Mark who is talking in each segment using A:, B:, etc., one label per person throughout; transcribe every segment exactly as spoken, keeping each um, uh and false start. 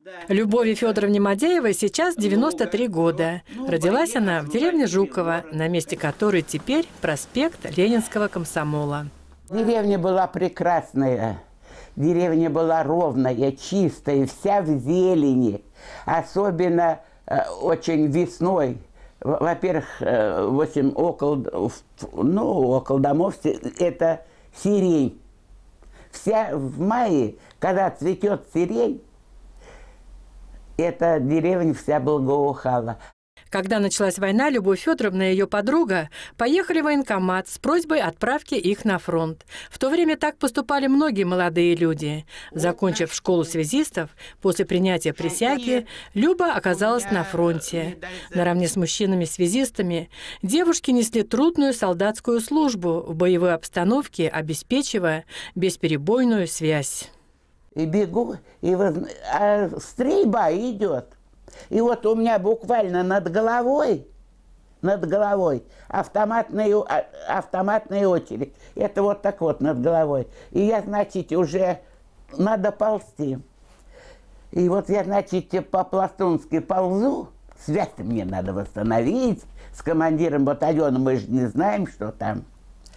A: Любови Федоровне Мадяевой сейчас девяносто три года. Родилась она в деревне Жуково, на месте которой теперь проспект Ленинского комсомола.
B: Деревня была прекрасная. Деревня была ровная, чистая, вся в зелени. Особенно э, очень весной. Во-первых, э, восемь, около, ну, около домов это сирень. Вся в мае, когда цветет сирень, эта деревня вся благоухала.
A: Когда началась война, Любовь Федоровна и ее подруга поехали в военкомат с просьбой отправки их на фронт. В то время так поступали многие молодые люди. Закончив школу связистов, после принятия присяги, Люба оказалась на фронте. Наравне с мужчинами-связистами девушки несли трудную солдатскую службу в боевой обстановке, обеспечивая бесперебойную связь.
B: И бегу, и вот, а стрельба идет. И вот у меня буквально над головой, над головой автоматная, автоматная очередь. Это вот так вот над головой. И я, значит, уже надо ползти. И вот я, значит, по-пластунски ползу. Связь мне надо восстановить. С командиром батальона мы же не знаем, что там.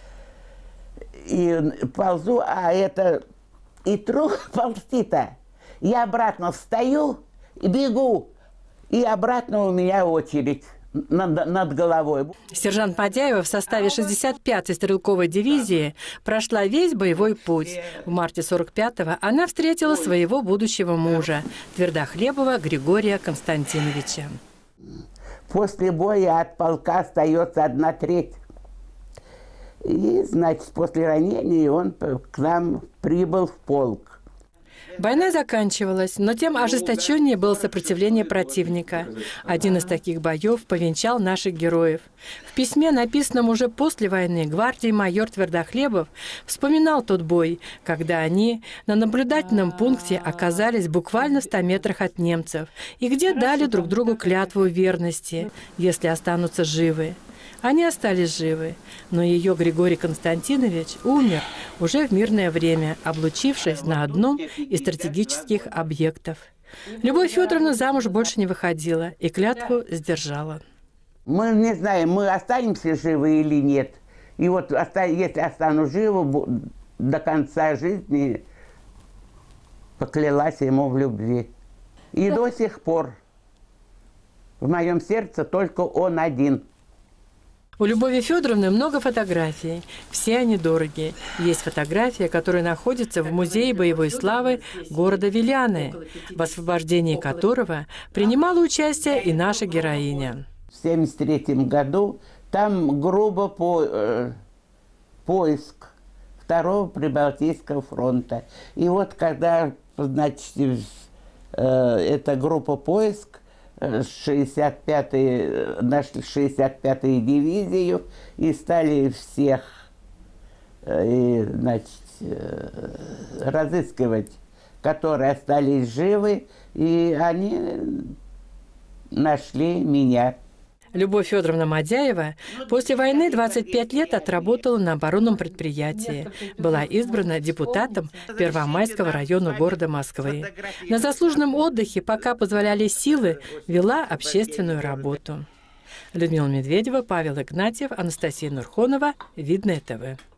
B: И ползу, а это... И тру ползти-то. Я обратно встаю и бегу. И обратно у меня очередь над, над головой.
A: Сержант Мадяева в составе шестьдесят пятой стрелковой дивизии прошла весь боевой путь. В марте сорок пятого она встретила своего будущего мужа, Твердохлебова Григория Константиновича.
B: После боя от полка остается одна треть. И, значит, после ранения он к нам прибыл в полк.
A: Война заканчивалась, но тем ожесточеннее было сопротивление противника. Один из таких боев повенчал наших героев. В письме, написанном уже после войны, гвардии майор Твердохлебов вспоминал тот бой, когда они на наблюдательном пункте оказались буквально в ста метрах от немцев и где дали друг другу клятву верности, если останутся живы. Они остались живы, но ее Григорий Константинович умер уже в мирное время, облучившись на одном из стратегических объектов. Любовь Федоровна замуж больше не выходила и клятву сдержала.
B: Мы не знаем, мы останемся живы или нет. И вот если останусь жива, до конца жизни поклялась ему в любви. И до сих пор в моем сердце только он один.
A: У Любови Федоровны много фотографий. Все они дорогие. Есть фотография, которая находится в Музее боевой славы города Виляны, в освобождении которого принимала участие и наша героиня.
B: В семьдесят третьем году там грубо по, э, поиск второго Прибалтийского фронта. И вот когда, значит, э, эта группа поиск, шестьдесят пятый, нашли шестьдесят пятую дивизию и стали всех и, значит, разыскивать, которые остались живы, и они нашли меня.
A: Любовь Федоровна Мадяева после войны двадцать пять лет отработала на оборонном предприятии. Была избрана депутатом Первомайского района города Москвы. На заслуженном отдыхе, пока позволяли силы, вела общественную работу. Людмила Медведева, Павел Игнатьев, Анастасия Нурхонова. Видное ТВ.